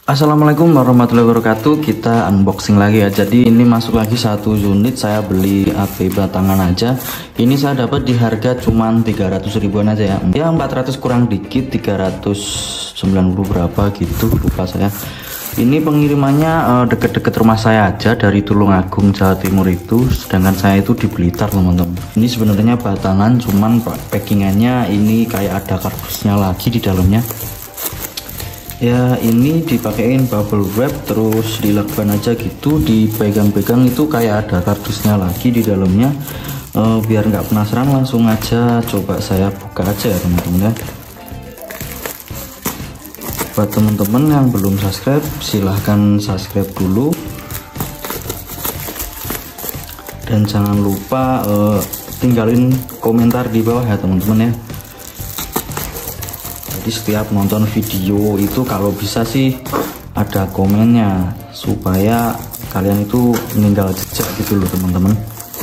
Assalamualaikum warahmatullahi wabarakatuh. Kita unboxing lagi ya. Jadi ini masuk lagi satu unit. Saya beli HP batangan aja. Ini saya dapat di harga cuman 300 ribuan aja ya. Ya 400 kurang dikit, 390 berapa gitu, lupa saya. Ini pengirimannya deket-deket rumah saya aja, dari Tulungagung Jawa Timur itu. Sedangkan saya itu di Blitar teman-teman. Ini sebenarnya batangan, cuman packingannya ini kayak ada kardusnya lagi di dalamnya. Ya ini dipakein bubble wrap, terus dilakban aja gitu, dipegang-pegang itu kayak ada kardusnya lagi di dalamnya. Biar nggak penasaran, langsung aja coba saya buka aja ya teman-teman ya. Buat teman-teman yang belum subscribe, silahkan subscribe dulu, dan jangan lupa tinggalin komentar di bawah ya teman-teman ya. Jadi setiap nonton video itu kalau bisa sih ada komennya, supaya kalian itu meninggal jejak gitu loh teman-teman.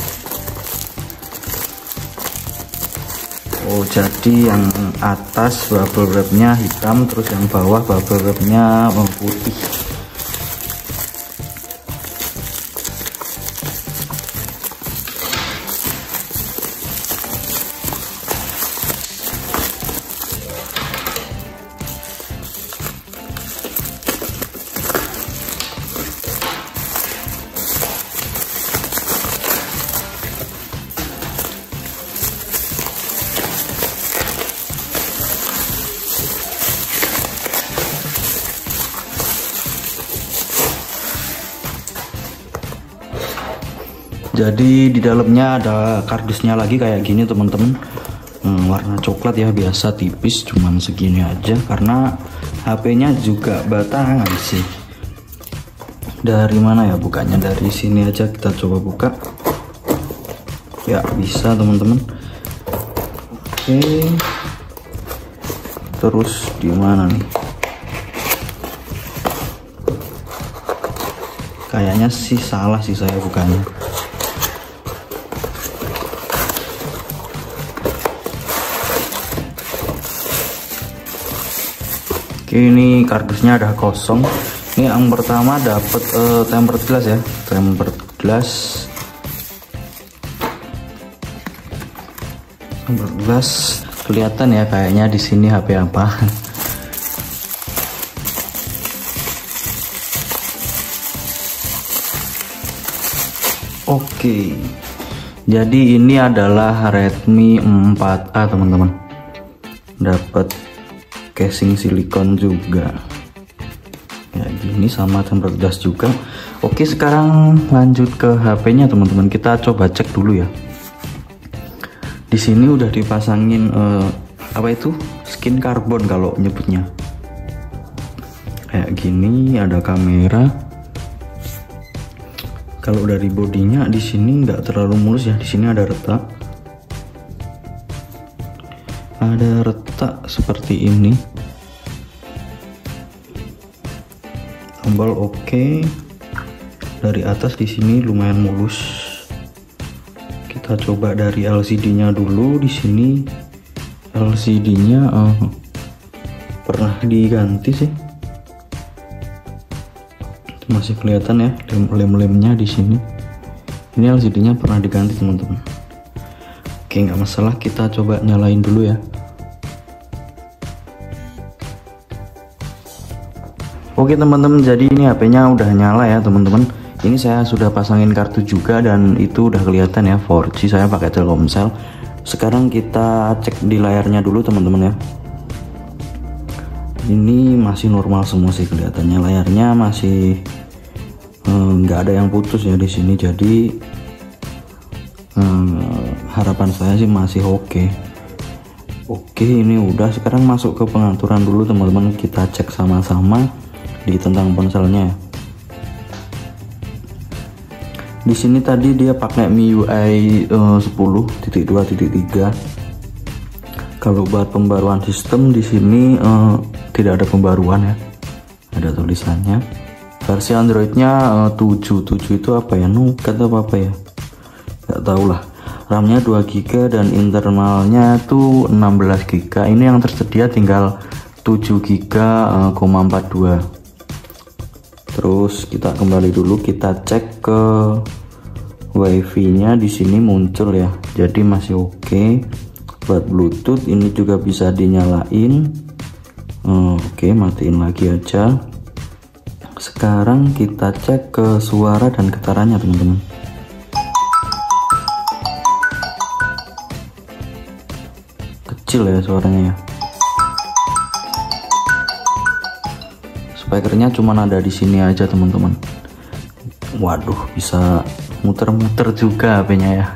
Oh jadi yang atas bubble wrapnya hitam, terus yang bawah bubble wrapnya putih. Jadi di dalamnya ada kardusnya lagi kayak gini teman-teman. Warna coklat ya, biasa tipis, cuman segini aja karena HP-nya juga batangan sih. Dari mana ya bukanya? Dari sini aja, kita coba buka. Ya bisa teman-teman. Oke. Terus di mana nih? Kayaknya sih salah sih saya bukanya. Oke, ini kardusnya ada kosong. Ini yang pertama dapat tempered glass ya, tempered glass. Kelihatan ya kayaknya di sini HP apa. Oke, jadi ini adalah Redmi 4A teman-teman. Dapat casing silikon juga ya gini, sama tempered glass juga. Oke, sekarang lanjut ke HP-nya teman-teman. Kita coba cek dulu ya. Di sini udah dipasangin apa itu, skin karbon kalau nyebutnya, kayak gini. Ada kamera. Kalau dari bodinya di sini nggak terlalu mulus ya. Di sini ada retak. Ada retak seperti ini. Tombol oke. Dari atas di sini lumayan mulus. Kita coba dari LCD-nya dulu. Di sini LCD-nya pernah diganti sih. Masih kelihatan ya lem-lemnya di sini. Ini LCD-nya pernah diganti teman-teman. Oke, nggak masalah, kita coba nyalain dulu ya. Oke teman-teman, jadi ini HP-nya udah nyala ya teman-teman. Ini saya sudah pasangin kartu juga, dan itu udah kelihatan ya 4G. Saya pakai Telkomsel. Sekarang kita cek di layarnya dulu teman-teman ya. Ini masih normal semua sih kelihatannya. Layarnya masih nggak ada yang putus ya di sini. Jadi harapan saya sih masih oke. Oke, ini udah. Sekarang masuk ke pengaturan dulu teman-teman. Kita cek sama-sama di tentang ponselnya. Di sini tadi dia pakai MIUI 10.2.3. Kalau buat pembaruan sistem di sini tidak ada pembaruan ya. Ada tulisannya. Versi Androidnya 7 itu apa ya? Nukat apa ya? Nggak tahu lah. RAM-nya 2 GB dan internalnya tuh 16 GB. Ini yang tersedia tinggal 7 GB, 42. Terus kita kembali dulu, kita cek ke wifi nya, di sini muncul ya, jadi masih oke. Buat Bluetooth ini juga bisa dinyalain. Oke, matiin lagi aja. Sekarang kita cek ke suara dan getarannya teman-teman. Kecil ya suaranya ya. Speakernya cuma ada di sini aja teman-teman. Waduh, bisa muter-muter juga HP-nya ya.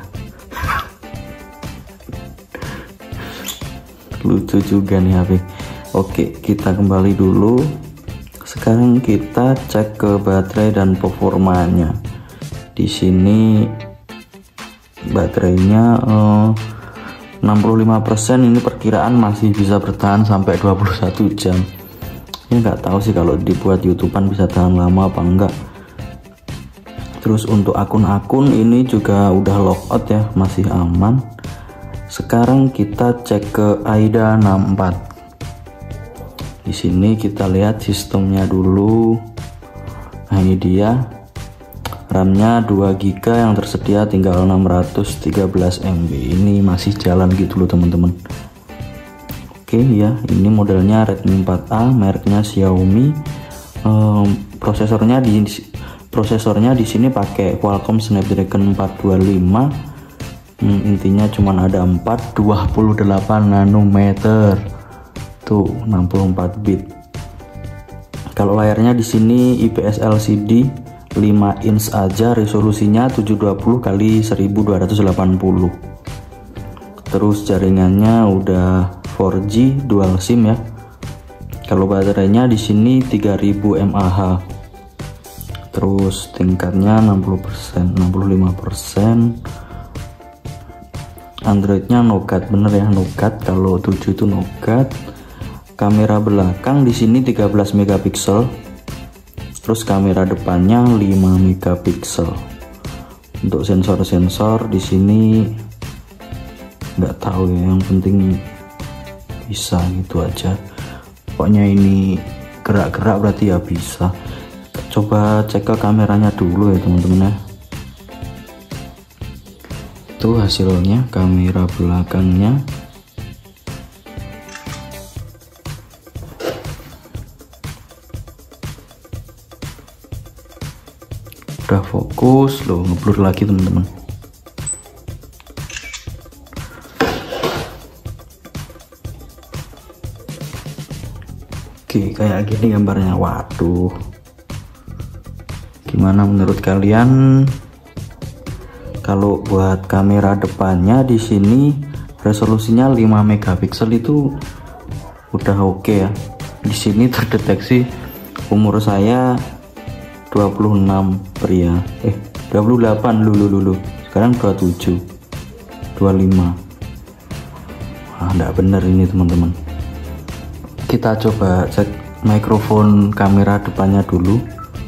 Lucu juga nih HP. Oke, kita kembali dulu. Sekarang kita cek ke baterai dan performanya. Di sini baterainya 65%, ini perkiraan masih bisa bertahan sampai 21 jam. Ini nggak tahu sih kalau dibuat YouTubean bisa tahan lama apa enggak. Terus untuk akun-akun ini juga udah logout ya, masih aman. Sekarang kita cek ke AIDA 64. Di sini kita lihat sistemnya dulu. Nah ini dia, RAM-nya 2 GB yang tersedia tinggal 613 MB. Ini masih jalan gitu loh teman-teman. Oke ya, ini modelnya Redmi 4A, mereknya Xiaomi. Prosesornya di sini pakai Qualcomm Snapdragon 425. Intinya cuman ada 428 nanometer. Tuh, 64 bit. Kalau layarnya di sini IPS LCD 5 inch aja, resolusinya 720 x 1280. Terus jaringannya udah 4G dual SIM ya. Kalau baterainya di sini 3000 mAh. Terus tingkatnya 60%, 65%. Androidnya Nougat, bener ya, Nougat. Kalau 7 itu Nougat. Kamera belakang di sini 13 megapiksel. Terus kamera depannya 5 megapiksel. Untuk sensor-sensor di sini nggak tahu ya, yang penting bisa gitu aja. Pokoknya ini gerak-gerak berarti ya bisa. Coba cek ke kameranya dulu ya teman-teman ya. Itu hasilnya kamera belakangnya. Udah fokus loh, ngeblur lagi teman-teman. Oke, kayak gini gambarnya. Waduh, gimana menurut kalian? Kalau buat kamera depannya di sini resolusinya 5 megapiksel itu udah oke ya. Di sini terdeteksi umur saya 26 pria. 28 dulu. Sekarang 27. 25. Wah, enggak bener ini teman-teman. Kita coba cek mikrofon kamera depannya dulu.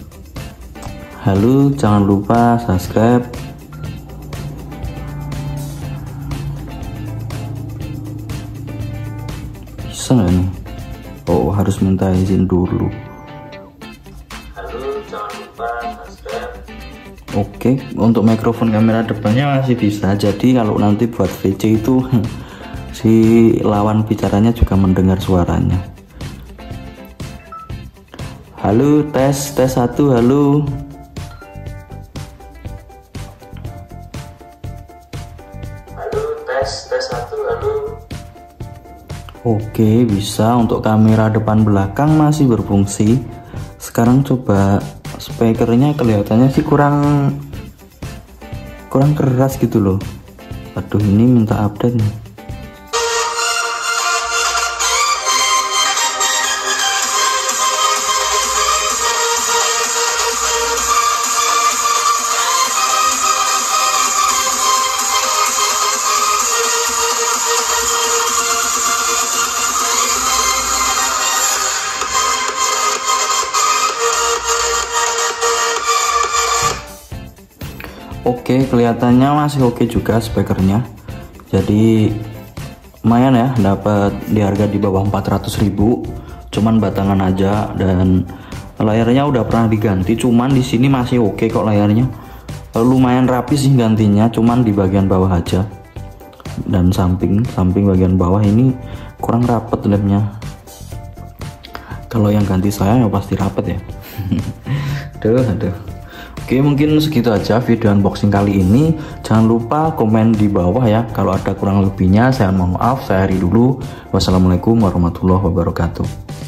Halo, jangan lupa subscribe. Bisa nggak nih? Oh, harus minta izin dulu. Halo, jangan lupa subscribe. Oke, untuk mikrofon kamera depannya masih bisa. Jadi kalau nanti buat VC itu si lawan bicaranya juga mendengar suaranya. Halo, tes 1, halo. Halo, tes 1, halo. Oke, bisa. Untuk kamera depan belakang masih berfungsi. Sekarang coba speakernya, kelihatannya sih kurang keras gitu loh. Aduh, ini minta update nih. Oke, kelihatannya masih oke juga speakernya. Jadi lumayan ya, dapat di harga di bawah 400.000. Cuman batangan aja, dan Layarnya udah pernah diganti, cuman di sini masih oke kok layarnya. Lumayan rapi sih gantinya, cuman di bagian bawah aja. Dan samping bagian bawah ini kurang rapet lemnya. Kalau yang ganti saya ya pasti rapet ya. aduh. Oke, mungkin segitu aja video unboxing kali ini. Jangan lupa komen di bawah ya kalau ada kurang lebihnya. Saya mohon maaf, saya akhiri dulu. Wassalamualaikum warahmatullahi wabarakatuh.